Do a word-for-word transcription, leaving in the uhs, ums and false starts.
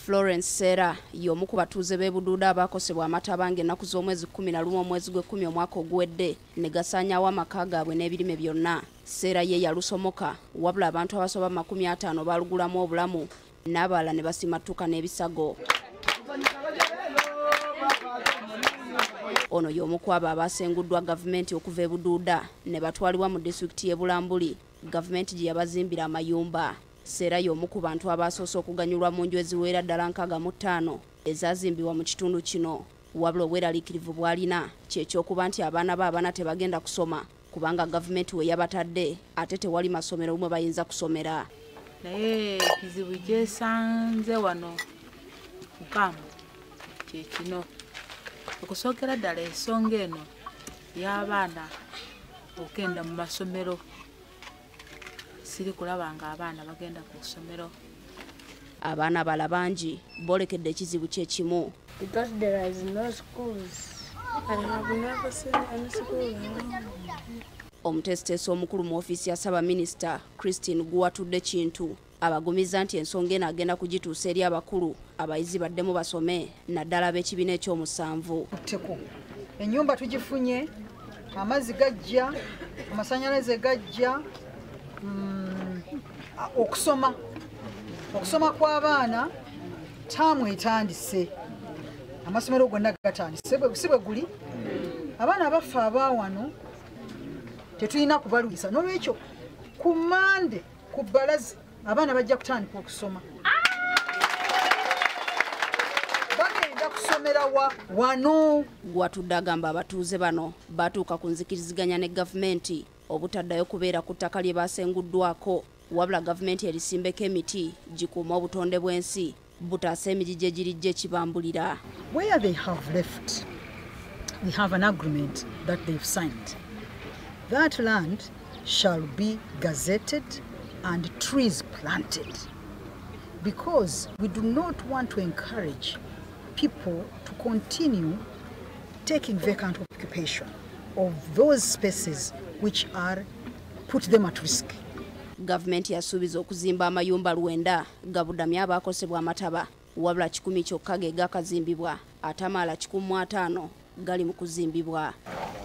Florence Sera y'omu ku batuuze b'e Bududa abaakosebwa amataba ng'ennaku z'omwezi kkumi na lumu omwezi gw'ekkumi omwaka oguwedde ne gasaanyaawo amaka gaabwe n'ebirime byonna. Sera ye yalusomoka wabula abantu abasoba makumi ataano baalugulamu obulamu n'abalala ne basimattuka n'ebisago. Ono y'omu ku abo abaasenguddwa gavumenti okuva e Bududa ne batwalibwa mu disitulikiti y'e Bulambuli, gavumenti gye yabazimbira amayumba. Sera y'omu ku bantu abaasoose okuganyulwa mu nju eziwera ddala nkaaga mu ttaano ezaazimbibwa mu kitundu kino, wabula obweraliikirivu bw'alina ky'ekyokuba nti abaana be abaana tebagenda kusoma kubanga gavumenti we yabatadde ate tewali masomero mwe bayinza kusomera. Naye ekizibu kyesanze wano Mukama kye kino. Okusookera ddala ensonga eno y'abaana okugenda mu masomero. Siri kulaba nga abaana bagenda ku ssomero. Abaana bala bangi boolekedde ekizibu kye kimu. Because there is no schools. I have never seen any school. Omutesiteesi omukulu mu ofiisi ya Ssaabaminisita Christine Guwatudde Kintu abagumiza nti ensonga eno agenda kugituusa eri abakulu abayizi baddemu basome naddala ab'ekibiina ekyomusanvu. Ennyumba tugifunye, amazzi gajja, amasannyalaze gajja, mm, okusoma okusoma kw'abaana taamu etandise, amasomero gonna gatandise si bwe guli. Abaana abaffe abaawano tetulina kubalwisa, n'olwekyo ku Mande ku bbalazi abaana bajja kutandika okusoma. Bagenda kusomera wa wano. Gwatudde agamba abatuuze bano batuuka ku nzikiriziganya ne gavumenti obutaddayo kubeera ku ttaka lye baasenguddwako, wabula gavumenti erisimbeko emiti gikuuma obutonde bw'ensi butaasa emigigi egirijja ekibambulira. Where they have left, we have an agreement that they've signed. That land shall be gazetted and trees planted, because we do not want to encourage people to continue taking vacant occupation of those spaces which are put them at risk. Gavumenti yasuubiza okuzimba amayumba lwenda gabudamya abaakosebwa amataba, wabula kikumi kyokka ge gaakazimbibwa ate amalala kikumi mu ataano gali mu kuzimbibwa.